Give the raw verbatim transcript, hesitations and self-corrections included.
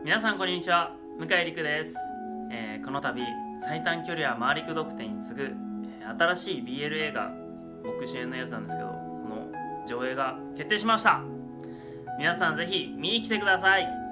皆さんこんにちは、向井陸です、えー、この度最短距離は回りくどくてに次ぐ、えー、新しい ビーエル 映画、僕主演のやつなんですけど、その上映が決定しました。皆さんぜひ見に来てください。